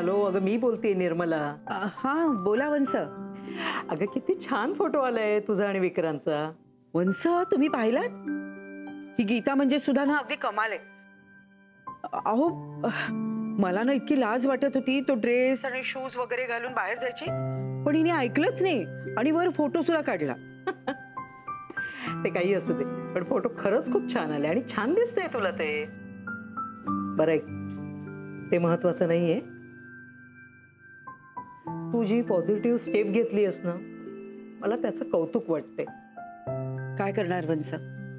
Hello, अगं मी बोलतेय निर्मला. हाँ बोला वंस. अगं किती छान फोटो आलाय तुझा आणि विक्रांतचा. वंस तुम्ही पाहिलात? ही गीता म्हणजे सुद्धा ना अगदी कमाल आहे. अहो मला ना इतकी लाज वाटत होती तो ड्रेस आणि शूज वगैरे घालून बाहेर जायची, पण हिने ऐकलंच नाही आणि वर फोटो सुद्धा काढला. ते काही असू दे, पण फोटो खरंच खूप छान आले आणि छान दिसतंय तुला ते. बरं ऐक, ते महत्वाचं नाहीये. तू जी पॉझिटिव्ह स्टेप घेतलीयस ना, मला त्याचं कौतुक वाटते. काय करणार वंस,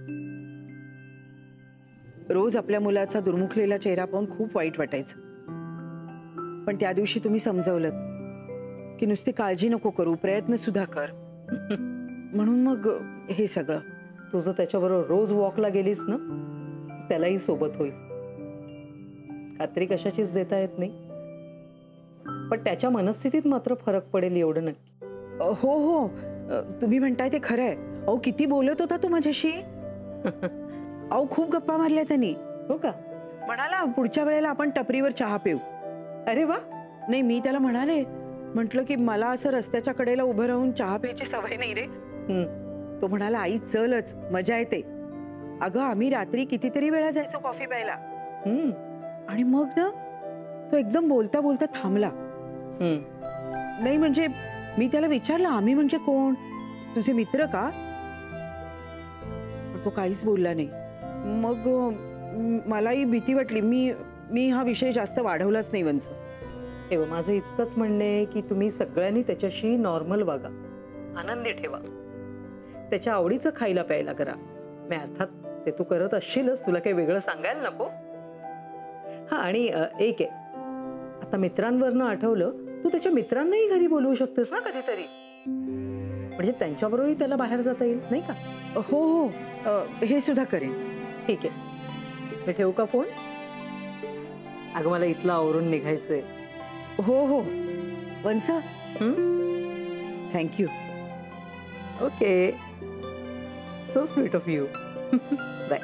रोज आपल्या मुलाचा दुर्मुखलेला चेहरा पाहून खूप वाईट वाटायचं. पण त्या दिवशी तुम्ही समजावलं की नुसती काळजी नको करू, प्रयत्न सुद्धा कर. म्हणून मग हे सगळं. तुझं त्याच्याबरोबर रोज वॉकला गेलीस ना, त्यालाही सोबत होईल. खात्री कशाचीच देता येत नाही, पण त्याच्या मनस्थितीत मात्र फरक पडेल एवढं नक्की. हो हो, तुम्ही म्हणताय ते खरंय. अहो किती बोलत होता तू माझ्याशी. अहो खूप गप्पा मारल्या त्यांनी. हो का? म्हणाला पुढच्या वेळेला आपण टपरीवर चहा पिऊ. अरे वा. नाही मी त्याला म्हणाले, म्हटलं की मला असं रस्त्याच्या कडेला उभं राहून चहा प्यायची सवय नाही रे. तो म्हणाला आई चलच, मजा येते. अगं आम्ही रात्री कितीतरी वेळा जायचो कॉफी प्यायला. आणि मग ना तो एकदम बोलता बोलता थांबला. नाही म्हणजे मी त्याला विचारलं आम्ही म्हणजे कोण, तुझे मित्र का? तो काहीच बोलला नाही. मग मलाही भीती वाटली. मी हा विषय जास्त वाढवलाच नाही वंस. तेव्हा माझं इतकंच म्हणणे की तुम्ही सगळ्यांनी त्याच्याशी नॉर्मल वागा, आनंदी ठेवा, त्याच्या आवडीचं खायला प्यायला करा. मी अर्थात ते तू करत असशीलच, तुला काही वेगळं सांगायला नको. हा आणि एक आहे, आता मित्रांवरनं आठवलं, तू त्याच्या मित्रांनाही घरी बोलवू शकतेस ना कधीतरी, म्हणजे त्यांच्याबरोबरही त्याला बाहेर जाता येईल नाही का? हो हो, हे सुद्धा करेन. ठीक आहे, मी ठेवू का फोन? अगं मला इथलं आवरून निघायचंय. हो हो once, thank you. Okay, so sweet of you. Bye.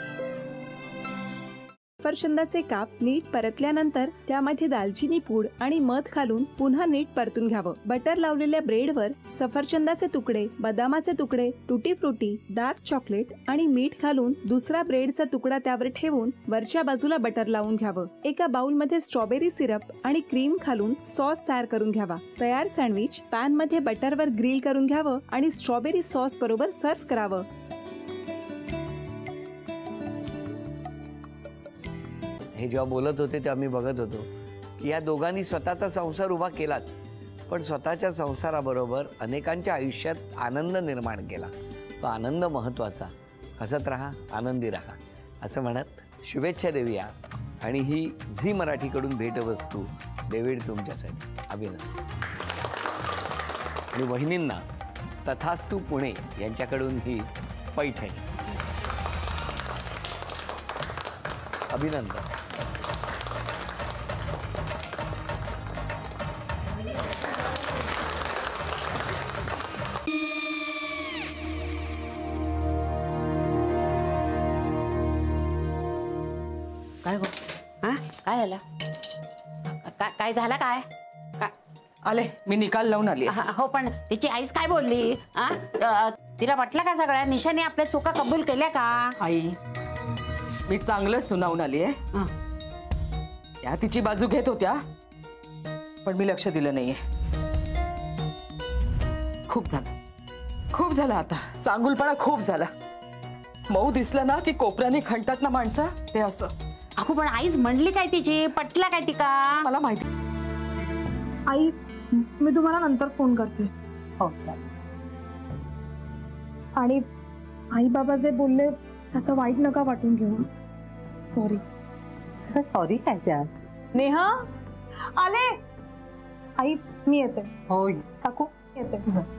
सफरचंदाचे काप नीट परतल्यानंतर त्यामध्ये दालचिनी पूड आणि मध घालून पुन्हा नीट परतून घ्यावं. बटर लावलेल्या ब्रेडवर सफरचंदाचे तुकडे, बदामाचे तुकडे, टुटी फ्रुटी, डार्क चॉकलेट आणि मीठ घालून दुसरा ब्रेडचा तुकडा त्यावर ठेवून वरच्या बाजूला बटर लावून घ्यावं. एका बाउलमध्ये स्ट्रॉबेरी सिरप आणि क्रीम घालून सॉस तयार करून घ्यावा. तयार सँडविच पॅन मध्ये बटरवर ग्रिल करून घ्यावं आणि स्ट्रॉबेरी सॉस बरोबर सर्व्ह करावं. हे जेव्हा बोलत होते तेव्हा मी बघत होतो की या दोघांनी स्वतःचा संसार उभा केलाच, पण स्वतःच्या संसाराबरोबर अनेकांच्या आयुष्यात आनंद निर्माण केला. तो आनंद महत्त्वाचा. हसत राहा, आनंदी राहा असं म्हणत शुभेच्छा देऊया. आणि ही झी मराठीकडून भेटवस्तू डेव्हिड तुमच्यासाठी. अभिनंदन. आणि वहिनींना तथास्तू पुणे यांच्याकडून ही पैठणी. अभिनंदन. काय गो? हा काय झालं? काय झालं? काय आले, मी निकाल लावून आली. हो पण तिची आईच काय बोलली? तिला वाटलं का सगळ्या निशाने आपल्या चुका कबूल केल्या का? आई मी चांगलं सुनावून आली आहे. त्या तिची बाजू घेत होत्या, पण मी लक्ष दिलं नाहीये. खूप झालं आता. चांगुलपणा खूप झाला. मऊ दिसलं ना की कोपऱ्याने खणतात ना माणसं, ते असं. अगो पण आईच म्हणली काय तिची? पटला काय तिका? मला माहिती. आई मी तुम्हाला नंतर फोन करते. हो. आणि आई बाबा जे बोलले त्याचं वाईट नका वाटून घेऊ. सॉरी. सॉरी काय त्या? नेहा आले. आई मी येते. हो काकू येते.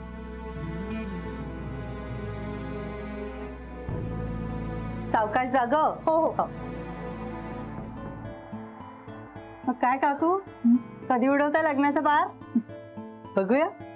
सावकाश जाग. हो हो. मग काय काकू, कधी उडवता लग्नाचा बार? बघूया.